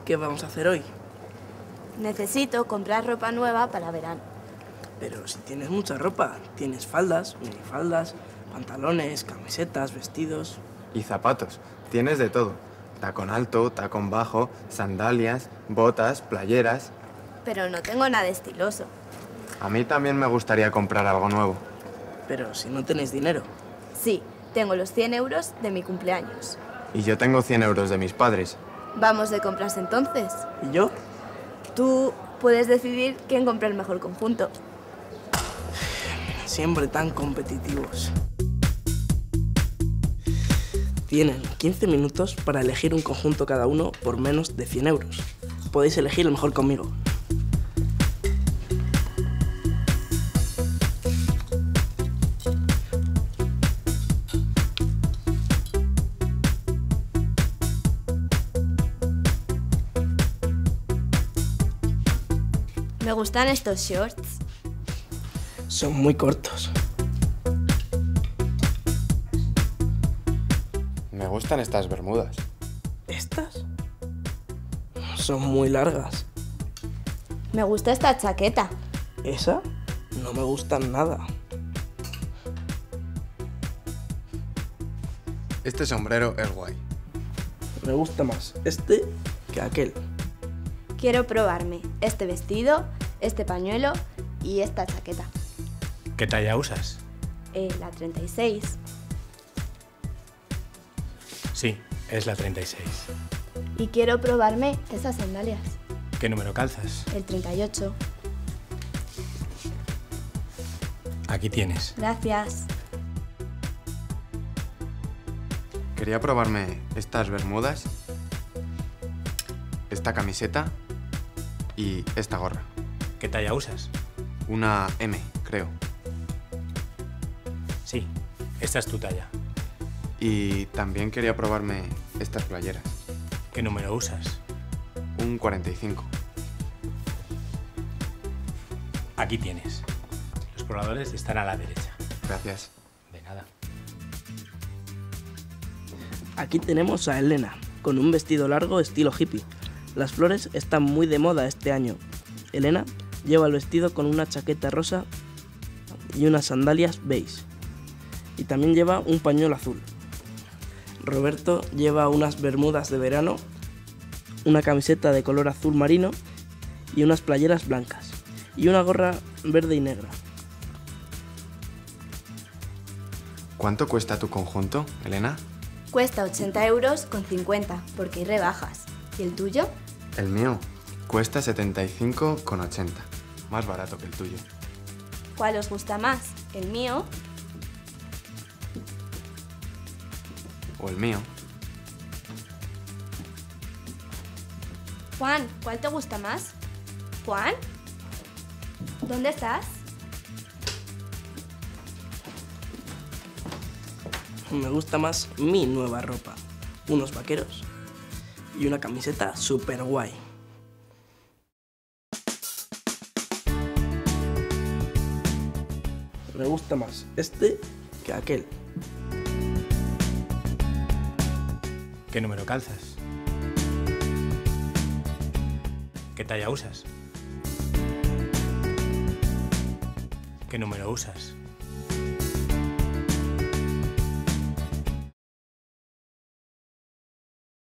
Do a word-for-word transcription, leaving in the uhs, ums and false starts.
¿Qué vamos a hacer hoy? Necesito comprar ropa nueva para verano. Pero si tienes mucha ropa, tienes faldas, minifaldas, pantalones, camisetas, vestidos... Y zapatos, tienes de todo. Tacón alto, tacón bajo, sandalias, botas, playeras... Pero no tengo nada estiloso. A mí también me gustaría comprar algo nuevo. Pero si no tenéis dinero. Sí, tengo los cien euros de mi cumpleaños. Y yo tengo cien euros de mis padres. ¿Vamos de compras entonces? ¿Y yo? Tú puedes decidir quién compra el mejor conjunto. Siempre tan competitivos. Tienen quince minutos para elegir un conjunto cada uno por menos de cien euros. Podéis elegir el mejor conmigo. Me gustan estos shorts. Son muy cortos. Me gustan estas bermudas. ¿Estas? Son muy largas. Me gusta esta chaqueta. ¿Esa? No me gustan nada. Este sombrero es guay. Me gusta más este que aquel. Quiero probarme este vestido, este pañuelo y esta chaqueta. ¿Qué talla usas? Eh, la treinta y seis. Sí, es la treinta y seis. Y quiero probarme esas sandalias. ¿Qué número calzas? El treinta y ocho. Aquí tienes. Gracias. Quería probarme estas bermudas, esta camiseta y esta gorra. ¿Qué talla usas? Una eme, creo. Sí, esta es tu talla. Y también quería probarme estas playeras. ¿Qué número usas? Un cuarenta y cinco. Aquí tienes. Los probadores están a la derecha. Gracias. De nada. Aquí tenemos a Elena, con un vestido largo estilo hippie. Las flores están muy de moda este año. Elena lleva el vestido con una chaqueta rosa y unas sandalias beige. Y también lleva un pañuelo azul. Roberto lleva unas bermudas de verano, una camiseta de color azul marino y unas playeras blancas. Y una gorra verde y negra. ¿Cuánto cuesta tu conjunto, Elena? Cuesta ochenta euros con cincuenta, porque hay rebajas. ¿Y el tuyo? El mío cuesta setenta y cinco con ochenta. Más barato que el tuyo. ¿Cuál os gusta más? ¿El mío? O el mío. Juan, ¿cuál te gusta más? ¿Juan? ¿Dónde estás? Me gusta más mi nueva ropa. Unos vaqueros y una camiseta súper guay. Me gusta más este que aquel. ¿Qué número calzas? ¿Qué talla usas? ¿Qué número usas?